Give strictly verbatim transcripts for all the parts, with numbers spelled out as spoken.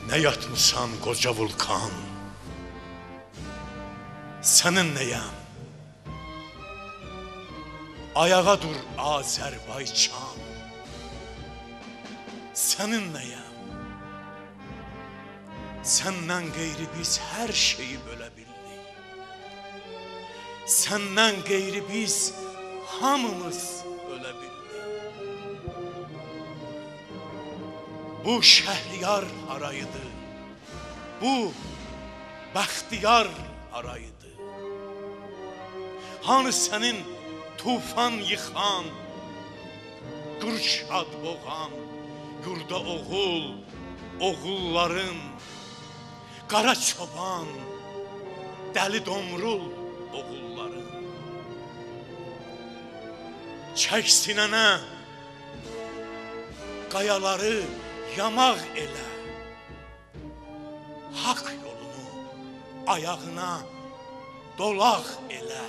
Ne yatmışsan koca vulkan, seninleyim. Ayağa dur Azerbaycan, seninleyim. Senden gayri biz her şeyi bölebildik. Senden gayri biz hamımız ölebildik. Bu Şehriyar harayıdı, bu Bəxtiyar harayıdı. Hani senin tufan yıxan, qurşad boğan, yurda oğul, oğulların, qara çoban, dəli domrul oğulların. Çək sinənə, qayaları yamaq elə, hak yolunu ayağına dolaq elə.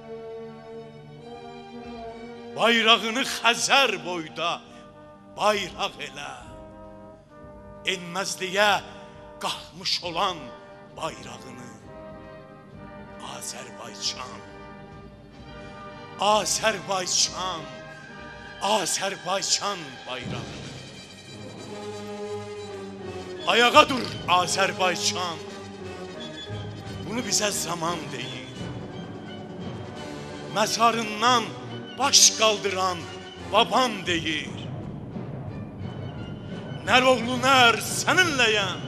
Bayrağını Xəzər boyda bayraq elə, enməzliyə qalxmış olan bayrağını Azərbaycan, Azərbaycan, Azərbaycan bayrağını. Ayağa dur Azərbaycan, bunu bizə zaman deyir. Məzarından baş qaldıran babam deyir. Nər oğlu nər səninləyəm,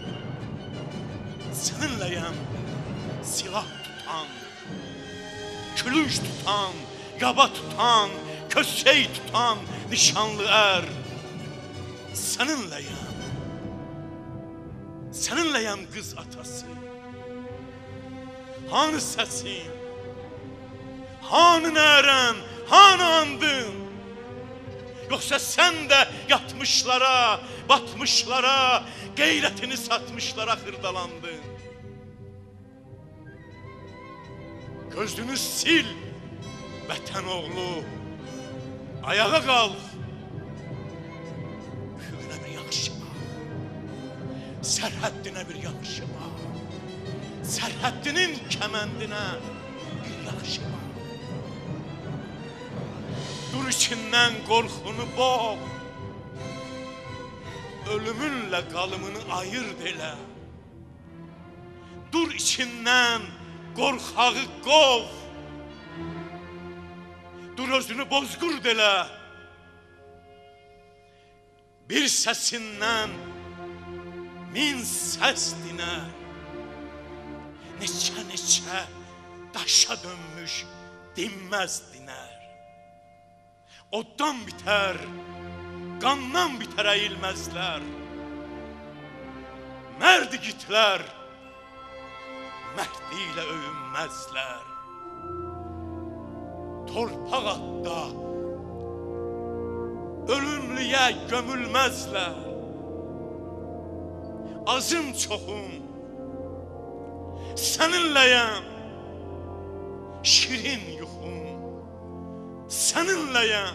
səninləyəm silah tutan, külünç tutan, yaba tutan, kösey tutan nişanlı ər. Səninləyəm, səninləyəm qız atası. Hanı səsin, hanı nərəm, hanı andın? Yoxsa sən də yatmışlara, batmışlara, qeyrətini satmışlara xırdalandın. Gözünü sil, vətən oğlu, ayağa qalx. Üfüqünə bir yaxşı bax, sərhəddinə bir yaxşı bax, sərhəddinin kəməndinə bir yaxşı bax. Dur içindən qorxunu boğ, ölümünlə qalımını ayırt elə. Dur içindən qorxağı qov, dur özünü bozqurd elə. Bir səsindən min səs dinər, neçə-neçə daşa dönmüş dinməz dinər. Oddan bitər, qandan bitər əyilməzlər. Mərd igidlər, mərdi ilə öyünməzlər. Torpaq atda ölümlüyə gömülməzlər. Azım çoxum, səninləyəm, şirin yuxum, səninləyəm.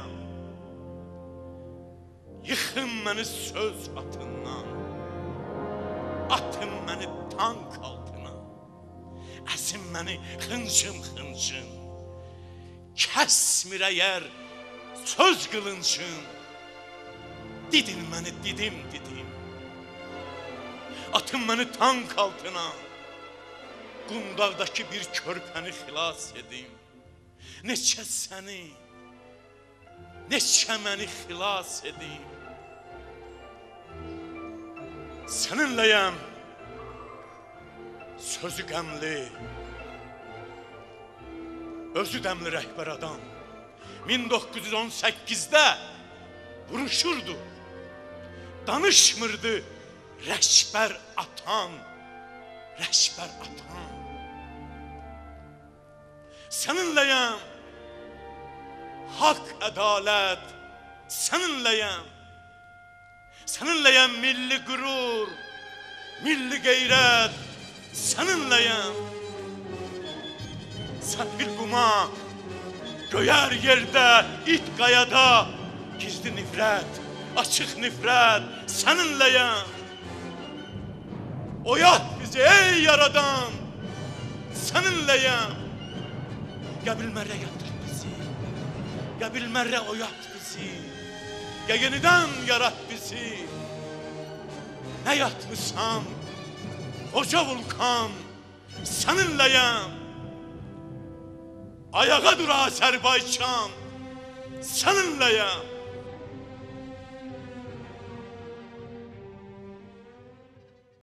Yıxın məni söz atından, atın məni tank altına, əsin məni xıncım xıncım, kəsmir əgər söz qılıncım, didin məni didim didim, atın məni tank altına, qundaqdakı bir körpəni xilas edim. Neçə səni, neçə məni xilas edim. Səninləyəm, sözü qəmli, özü dəmli rəhbər adam. min doqquz yüz on səkkizdə vuruşurdu, danışmırdı rəhbər atan, rəhbər atan. Səninləyəm, haqq, ədalət, səninləyəm. Səninləyəm milli qürur, milli qeyrət, səninləyəm. Səfil quma, göyər yerdə, it qayada, gizli nifrət, açıq nifrət, səninləyəm. Oyat bizi ey yaradan, seninleyim. Ya bilmere yatır bizi, ya bilmere oyat bizi, ya yeniden yarat bizi. Ne yatmışsam, koca vulkan, seninleyim. Ayağa dur Azerbaycan, seninleyim.